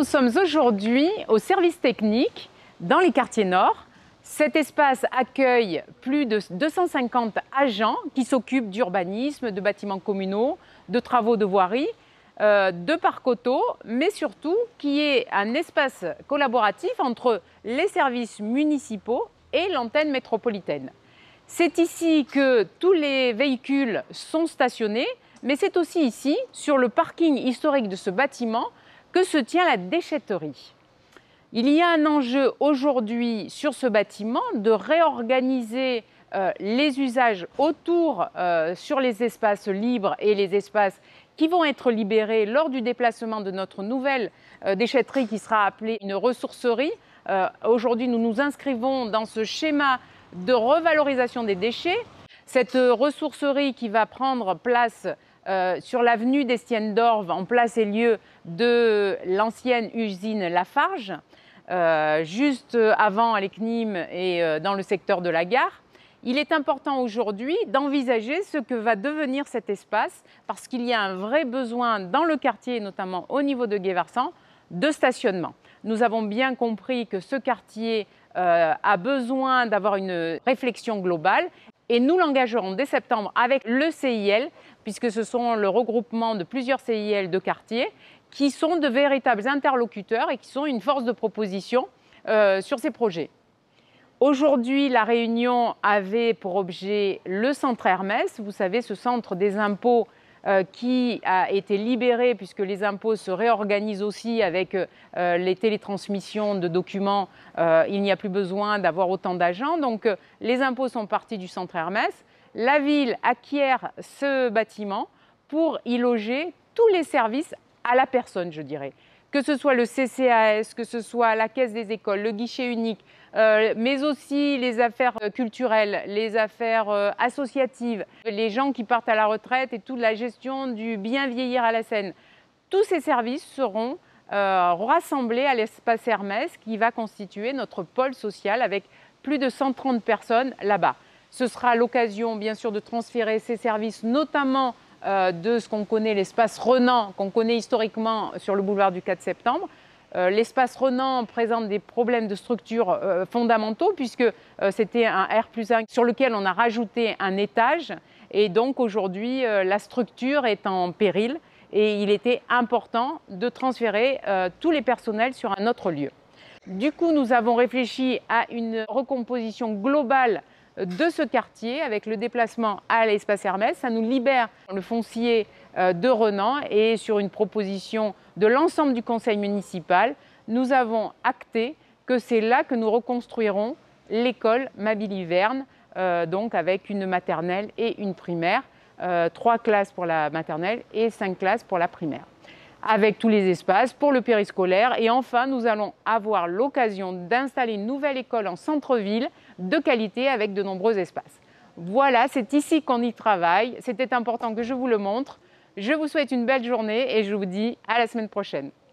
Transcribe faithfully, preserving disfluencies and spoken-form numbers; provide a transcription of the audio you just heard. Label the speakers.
Speaker 1: sommes aujourd'hui au service technique dans les quartiers nord. Cet espace accueille plus de deux cent cinquante agents qui s'occupent d'urbanisme, de bâtiments communaux, de travaux de voirie, euh, de parcs auto, mais surtout qui est un espace collaboratif entre les services municipaux et l'antenne métropolitaine. C'est ici que tous les véhicules sont stationnés, mais c'est aussi ici, sur le parking historique de ce bâtiment, que se tient la déchetterie. Il y a un enjeu aujourd'hui sur ce bâtiment de réorganiser euh, les usages autour euh, sur les espaces libres et les espaces qui vont être libérés lors du déplacement de notre nouvelle euh, déchetterie qui sera appelée une ressourcerie. Euh, aujourd'hui, nous nous inscrivons dans ce schéma de revalorisation des déchets. Cette ressourcerie qui va prendre place euh, sur l'avenue d'Estienne d'Orves, en place et lieu de l'ancienne usine Lafarge, euh, juste avant à l'Ecnim et euh, dans le secteur de la gare. Il est important aujourd'hui d'envisager ce que va devenir cet espace parce qu'il y a un vrai besoin dans le quartier, notamment au niveau de Guévarsan, de stationnement. Nous avons bien compris que ce quartier euh, a besoin d'avoir une réflexion globale et nous l'engagerons dès septembre avec le C I L, puisque ce sont le regroupement de plusieurs C I L de quartier qui sont de véritables interlocuteurs et qui sont une force de proposition euh, sur ces projets. Aujourd'hui, la réunion avait pour objet le centre Hermès, vous savez, ce centre des impôts euh, qui a été libéré puisque les impôts se réorganisent aussi avec euh, les télétransmissions de documents. Euh, il n'y a plus besoin d'avoir autant d'agents. Donc, euh, les impôts sont partis du centre Hermès. La ville acquiert ce bâtiment pour y loger tous les services à la personne, je dirais. Que ce soit le C C A S, que ce soit la caisse des écoles, le guichet unique, euh, mais aussi les affaires culturelles, les affaires euh, associatives, les gens qui partent à la retraite et toute la gestion du bien vieillir à la Seine. Tous ces services seront euh, rassemblés à l'espace Hermès qui va constituer notre pôle social avec plus de cent trente personnes là-bas. Ce sera l'occasion bien sûr de transférer ces services, notamment Euh, de ce qu'on connaît, l'espace Renan, qu'on connaît historiquement sur le boulevard du quatre septembre. Euh, l'espace Renan présente des problèmes de structure euh, fondamentaux puisque euh, c'était un R plus un sur lequel on a rajouté un étage et donc aujourd'hui euh, la structure est en péril et il était important de transférer euh, tous les personnels sur un autre lieu. Du coup, nous avons réfléchi à une recomposition globale de ce quartier avec le déplacement à l'espace Hermès. Ça nous libère le foncier de Renan et sur une proposition de l'ensemble du conseil municipal, nous avons acté que c'est là que nous reconstruirons l'école Mabille-Hiverne, euh, donc avec une maternelle et une primaire, euh, trois classes pour la maternelle et cinq classes pour la primaire, avec tous les espaces pour le périscolaire. Et enfin, nous allons avoir l'occasion d'installer une nouvelle école en centre-ville de qualité avec de nombreux espaces. Voilà, c'est ici qu'on y travaille. C'était important que je vous le montre. Je vous souhaite une belle journée et je vous dis à la semaine prochaine.